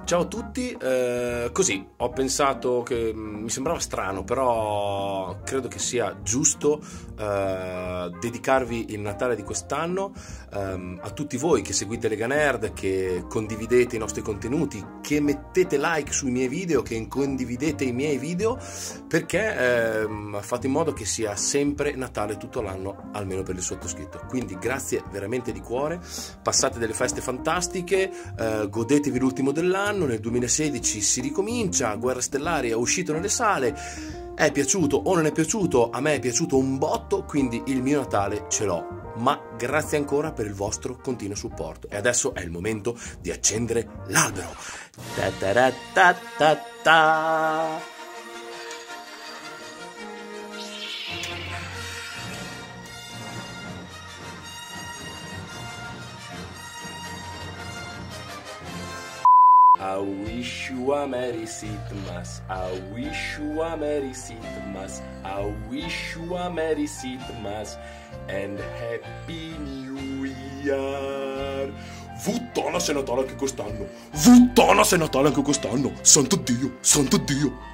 Ciao a tutti, così ho pensato che mi sembrava strano, però credo che sia giusto dedicarvi il Natale di quest'anno a tutti voi che seguite Lega Nerd, che condividete i nostri contenuti, che mettete like sui miei video, che condividete i miei video, perché fate in modo che sia sempre Natale tutto l'anno, almeno per il sottoscritto. Quindi grazie veramente di cuore, passate delle feste fantastiche, godetevi l'ultimo dell'anno. Nel 2016 si ricomincia, Guerre Stellari è uscito nelle sale, è piaciuto o non è piaciuto, a me è piaciuto un botto, quindi il mio Natale ce l'ho, ma grazie ancora per il vostro continuo supporto. E adesso è il momento di accendere l'albero. Ta ta ta ta ta. I wish you a Merry Sitmas, I wish you a Merry Sitmas, I wish you a Merry Sitmas and Happy New Year. Vuttana se Natale anche quest'anno, Vuttana se Natale anche quest'anno, santo Dio, santo Dio.